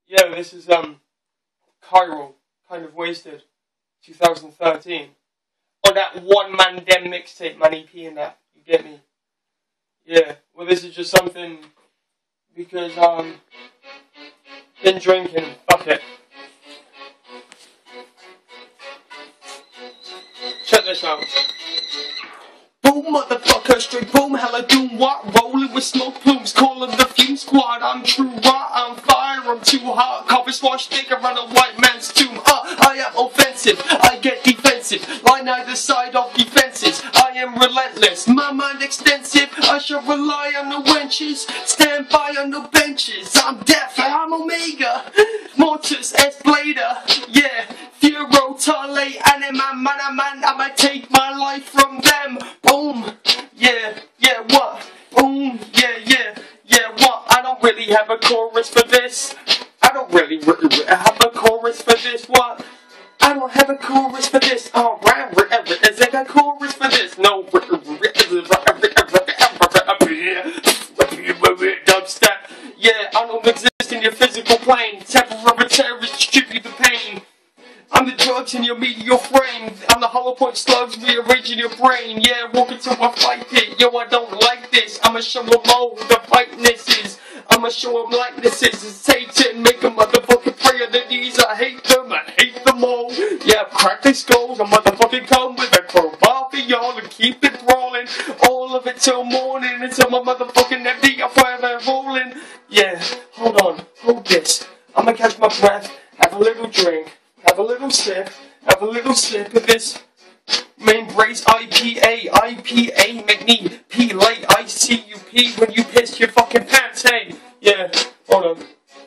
Yeah, this is Chiral, Kind of Wasted, 2013. On that One Man Dem mixtape, man, EP and that. You get me? Yeah. Well, this is just something because been drinking. Fuck it. Check this out. Boom, motherfucker, straight boom, hella doom, what? Rolling with smoke plumes, calling the fume squad. I'm true, raw, I'm fire, I'm too hot. Coffee swash, stick around a white man's tomb. I am offensive, I get defensive. Line either side of defenses. I am relentless, my mind extensive. I shall rely on the wenches, stand by on the benches. I'm deaf, I'm Omega, Mortis, Esplader, yeah. Furo, Tale, Anima, man, I'ma take my life from them. Boom, yeah, what? Boom, yeah, what? I don't really have a chorus for this. I don't really have a chorus for this, what? I don't have a chorus for this. Oh, is there a chorus for this? No, dubstep. Yeah, I don't exist in your physical plane. Temporary terrorists distribute the pain. I'm the drugs in your medial frame. I'm the hollow point slugs rearranging your brain. Yeah, walk into a fight pit. Yo, I don't like this. I'ma show them all who the fightiness is. I'ma show them likenesses. It's Satan. Make a motherfucking pray on their knees. I hate them all. Yeah, crack their skulls. I motherfucking come with a crowbar for y'all and keep it rolling. All of it till morning. Until my motherfucking empty. I'm forever rolling. Yeah, hold on. Hold this. I'ma catch my breath. Have a little drink. Have a little sip of this main brace IPA, make me pee late, ICUP when you piss your fucking pants, hey, yeah, hold on.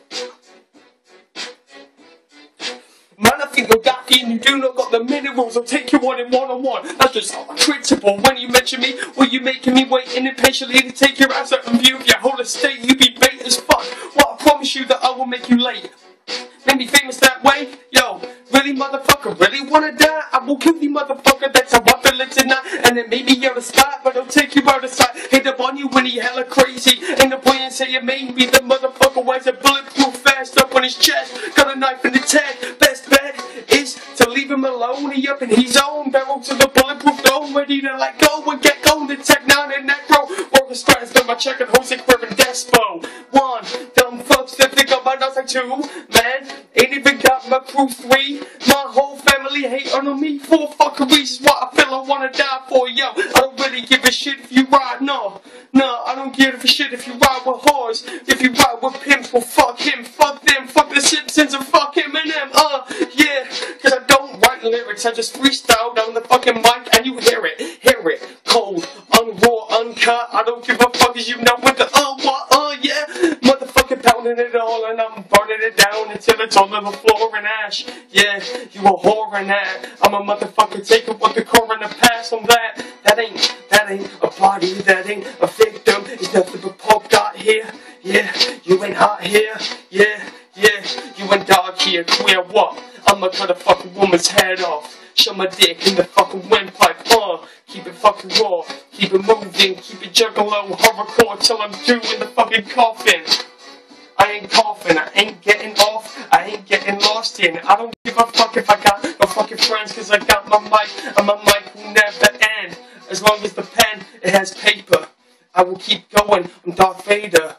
Man, I think you're daffy and you do not got the minerals. I'll take you on in one-on-one. That's just principle. When you mention me, well, you making me waiting impatiently to take your ass out and view of your whole estate. You be bait as fuck. Well, I promise you that I will make you late. Make me famous that way? Yo, really motherfucker, really wanna die? I will kill the motherfucker, that's how I feel it tonight. And then maybe you're a spot, but I'll take you out of sight. Hit up on you when he hella crazy. Ain't no point in saying maybe. The motherfucker wears a bulletproof vest up on his chest. Got a knife in his head. Best bet is to leave him alone. He up in his own barrel to the bulletproof dome. Ready to let go and get going. The Tech 9 and Necro. Working strats, then my check and hosting wearing Despo. One, dumb fucks that think I'm another two. Man, ain't even got my crew 3. My whole family hate on me. 4 fucking reasons why I feel I wanna die for. Yo, I don't really give a shit if you ride, no, I don't give a shit if you ride with whores. If you ride with pimps, well fuck him, fuck them, fuck the Simpsons and fuck Eminem, yeah. Cause I don't write lyrics, I just freestyle down the fucking mic and you hear it, cold, unraw, uncut. I don't give a fuck as you know what the, yeah. Motherfucking pounding it all and I'm burning it down until it's all on the floor and ash. Yeah, you a whore and that. I'm a motherfucker taking what the coroner pass on that. That ain't a body, that ain't a victim. It's nothing but pop got here. Yeah, you ain't hot here. Yeah, you ain't dark here. Queer what? I'ma cut a fucking woman's head off. Shove my dick in the fucking windpipe, keep it fucking raw, keep it moving, keep it juggalo, horrorcore till I'm due in the fucking coffin. I ain't coughing, I ain't getting off, I ain't getting lost in. I don't give a fuck if I got no fucking friends, cause I got my mic, and my mic will never end. As long as the pen, it has paper, I will keep going, I'm Darth Vader.